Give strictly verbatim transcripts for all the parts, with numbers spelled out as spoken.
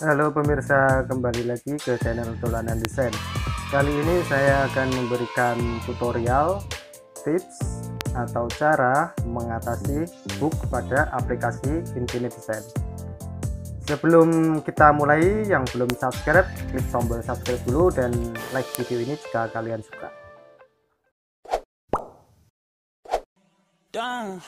Halo pemirsa, kembali lagi ke channel Dolanan Desain. Kali ini saya akan memberikan tutorial, tips, atau cara mengatasi bug pada aplikasi Infinite Design. Sebelum kita mulai, yang belum subscribe, klik tombol subscribe dulu dan like video ini jika kalian suka. Dang.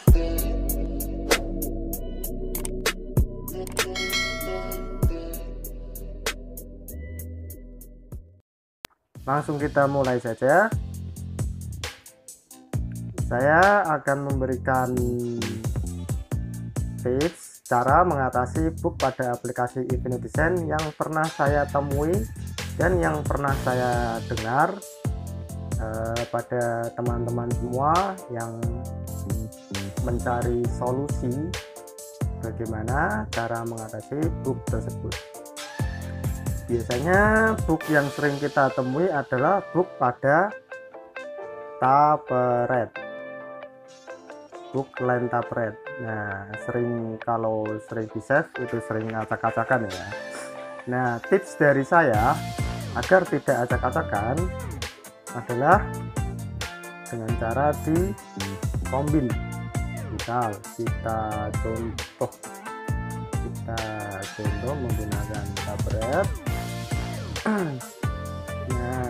Langsung kita mulai saja. Saya akan memberikan tips cara mengatasi bug pada aplikasi Infinite Design yang pernah saya temui dan yang pernah saya dengar eh, pada teman-teman semua yang mencari solusi bagaimana cara mengatasi bug tersebut. Biasanya bug yang sering kita temui adalah bug pada tapret, bug line tapret. Nah, sering kalau sering di save itu sering acak-acakan ya. Nah, tips dari saya agar tidak acak-acakan adalah dengan cara di kombin. Misal kita contoh kita contoh menggunakan tapret. Nah,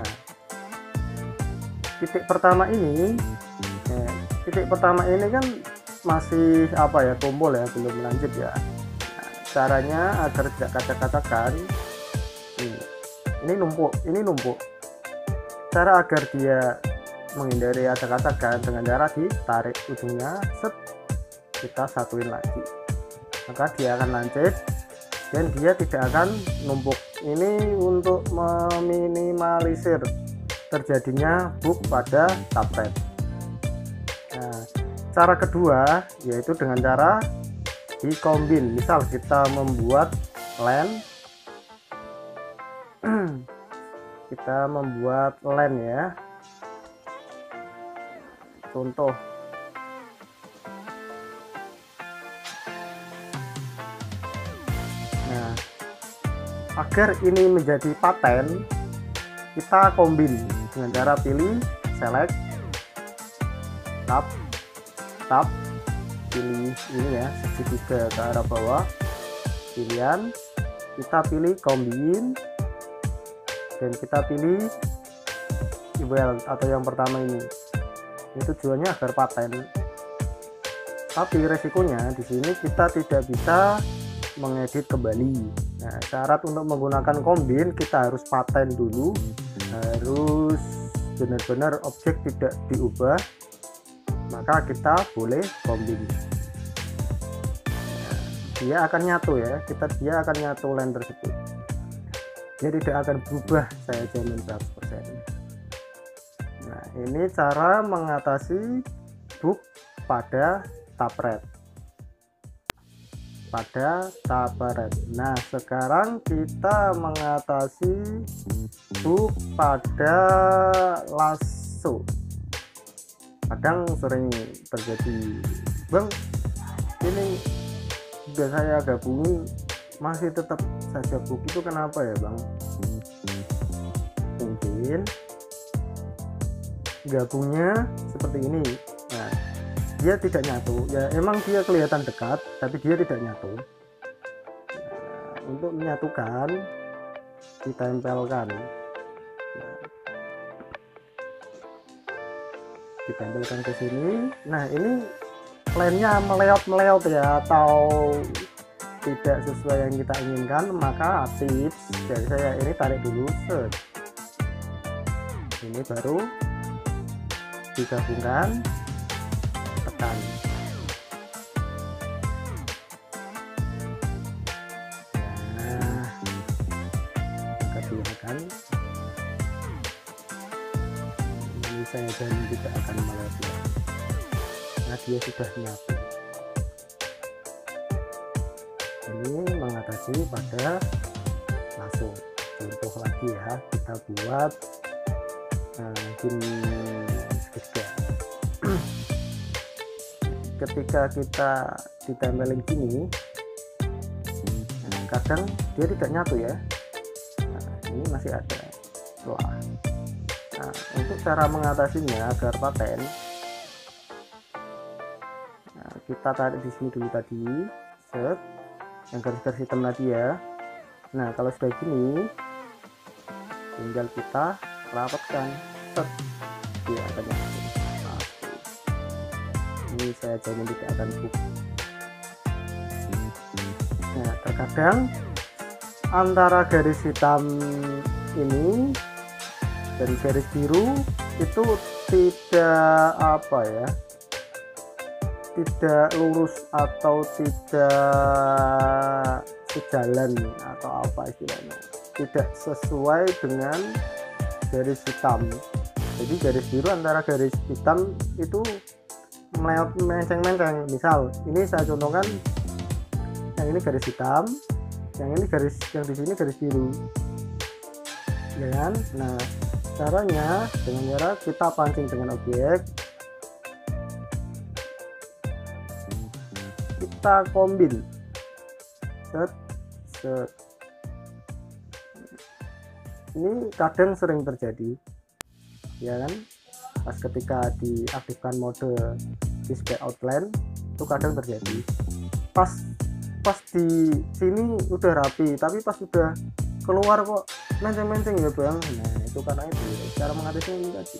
titik pertama ini eh, titik pertama ini kan masih apa ya, tombol ya, belum lanjut ya. Nah, caranya agar tidak kacak-kacakan, ini, ini numpuk ini numpuk cara agar dia menghindari acak-acakan dengan cara ditarik ujungnya, set, kita satuin lagi, maka dia akan lancip dan dia tidak akan numpuk. Ini untuk meminimalisir terjadinya bug pada tapret. Nah, cara kedua yaitu dengan cara dikombin. Misal kita membuat line, kita membuat line ya, contoh agar ini menjadi paten, kita kombin dengan cara pilih select, tab, tab, pilih ini ya, segitiga ke arah bawah, pilihan, kita pilih kombin dan kita pilih eval atau yang pertama ini. Ini tujuannya agar paten. Tapi resikonya di sini kita tidak bisa mengedit kembali. Nah, syarat untuk menggunakan kombin kita harus paten dulu, harus benar-benar objek tidak diubah, maka kita boleh kombin. Nah, dia akan nyatu ya, kita dia akan nyatu line tersebut. Dia tidak akan berubah, saya jamin seratus persen. Nah, ini cara mengatasi bug pada tapret. pada tapret. Nah, sekarang kita mengatasi bug pada lasso. Kadang sering terjadi, bang, ini sudah saya gabungi masih tetap saja bug, itu kenapa ya bang? Mungkin gabungnya seperti ini. Nah, dia tidak nyatu ya, emang dia kelihatan dekat tapi dia tidak nyatu. Nah, untuk menyatukan ditempelkan, nah, ditempelkan ke sini. Nah, ini line-nya meleot-meleot ya, atau tidak sesuai yang kita inginkan, maka tips dari saya ini tarik dulu, set, ini baru digabungkan, tekan. Nah, maka dia akan, ini saya janji tidak akan meleot ya, nah dia sudah nyatu. Ini mengatasi pada lasso. Contoh lagi ya, kita buat uh, gini segitiga. Ketika kita ditempelin gini, nah, terkadang dia tidak nyatu ya. Nah, ini masih ada celah. Nah, untuk cara mengatasinya agar paten, nah, kita tarik di sini dulu tadi, set, yang garis-garis hitam tadi ya. Nah, kalau sudah gini, tinggal kita rapatkan, set, dia akan nyatu. Ini saya jamin tidak akan buk. Nah, terkadang antara garis hitam ini dan garis biru itu tidak apa ya, tidak lurus atau tidak sejalan atau apa istilahnya, tidak sesuai dengan garis hitam. Jadi garis biru antara garis hitam itu menceng-menceng. Misal ini saya contohkan, yang ini garis hitam, yang ini garis, yang di sini garis biru, ya kan? Nah, caranya dengan cara kita pancing dengan objek, kita kombin, set, set. Ini kadang sering terjadi, ya kan? Pas ketika diaktifkan mode display outline itu kadang terjadi. Pas pas di sini udah rapi, tapi pas sudah keluar kok menceng-menceng ya bang. Nah, itu karena itu cara mengatasinya ini tadi,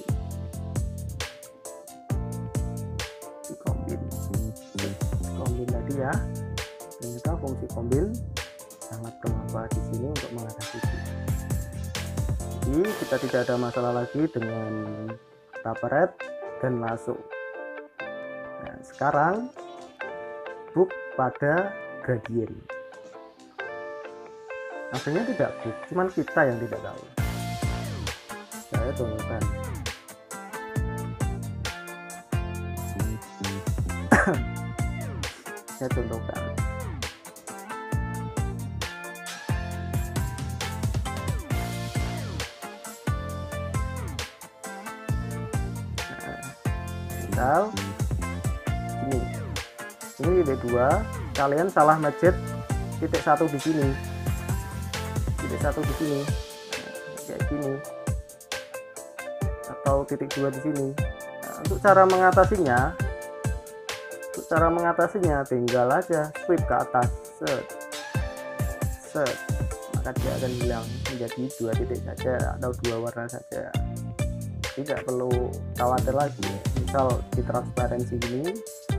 dikombin, kombin tadi ya. Ternyata fungsi kombin sangat bermanfaat di sini untuk mengatasi itu. Jadi kita tidak ada masalah lagi dengan taperet dan lasso. Nah, sekarang book pada gradient. Aslinya tidak book, cuman kita yang tidak tahu. Saya tunjukkan. Saya contohkan. Misal ini, ini titik dua, kalian salah ngejet titik satu di sini, titik satu di sini, kayak gini, atau titik dua di sini. Nah, untuk cara mengatasinya, untuk cara mengatasinya tinggal aja swipe ke atas, set, set, maka dia akan hilang menjadi dua titik saja atau dua warna saja. Tidak perlu khawatir lagi. Misal di transparansi ini,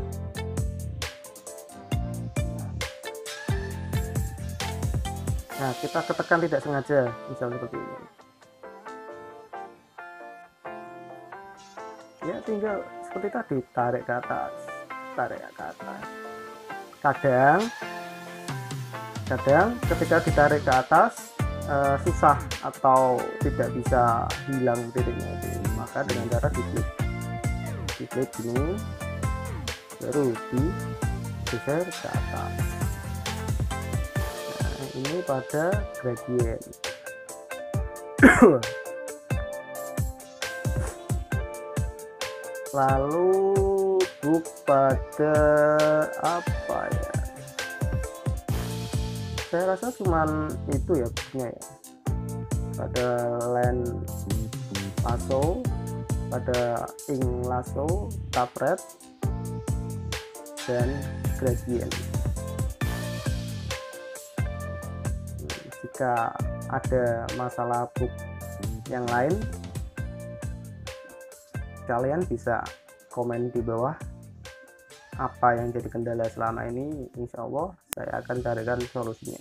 nah kita ketekan tidak sengaja, misal seperti ini ya, tinggal seperti tadi, tarik ke atas, tarik ke atas. Kadang kadang ketika ditarik ke atas uh, susah atau tidak bisa hilang titiknya itu, maka dengan cara diklik diklik ini baru digeser ke atas. Nah, ini pada gradient. Lalu book pada apa ya, saya rasa cuman itu ya booknya ya, pada line lasso, pada ink lasso, tapret, dan gradient. Jika ada masalah book yang lain, kalian bisa komen di bawah apa yang jadi kendala selama ini. Insya Allah saya akan carikan solusinya.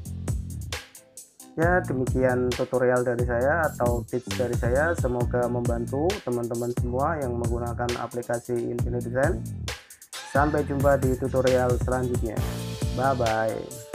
Ya, demikian tutorial dari saya atau tips dari saya, semoga membantu teman-teman semua yang menggunakan aplikasi Infinity Design. Sampai jumpa di tutorial selanjutnya. Bye bye.